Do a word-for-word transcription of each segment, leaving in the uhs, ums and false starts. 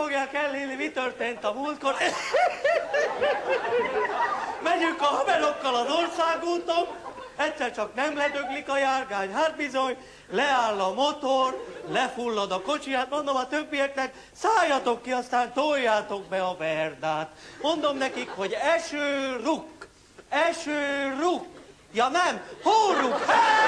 fogják elhinni, mi történt a múltkor. Megyünk a haverokkal az országúton, egyszer csak nem ledöglik a járgány, hát bizony, leáll a motor, lefullad a kocsi, hát mondom a többieknek, szálljatok ki, aztán toljátok be a verdát. Mondom nekik, hogy eső ruk, eső ruk. Ja nem, hóruk!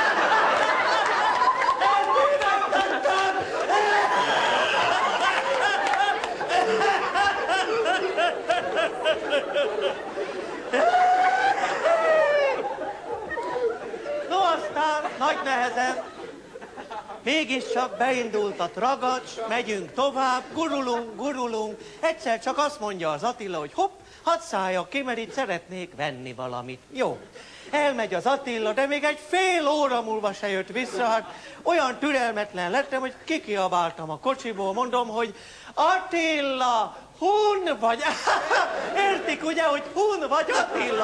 No aztán, nagy nehezen, mégiscsak beindult a tragacs, megyünk tovább, gurulunk, gurulunk. Egyszer csak azt mondja az Attila, hogy hopp, hadd szálljak ki, mert itt szeretnék venni valamit. Jó. Elmegy az Attila, de még egy fél óra múlva se jött vissza, hát olyan türelmetlen lettem, hogy kikiabáltam a kocsiból, mondom, hogy Attila, hun vagy? Értik ugye, hogy hun vagy Attila?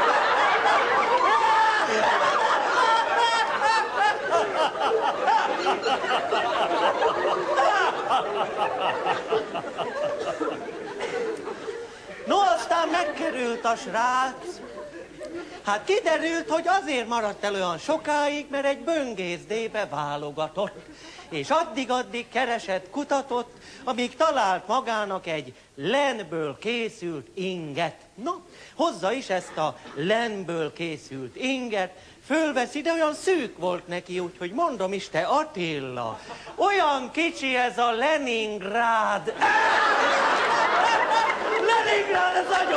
No, aztán megkerült a srác. Hát kiderült, hogy azért maradt el olyan sokáig, mert egy böngészdébe válogatott. És addig-addig keresett, kutatott, amíg talált magának egy lenből készült inget. Na, hozza is ezt a lenből készült inget, fölveszi, de olyan szűk volt neki, úgyhogy mondom is, te Attila, olyan kicsi ez a Leningrád. Leningrád, ez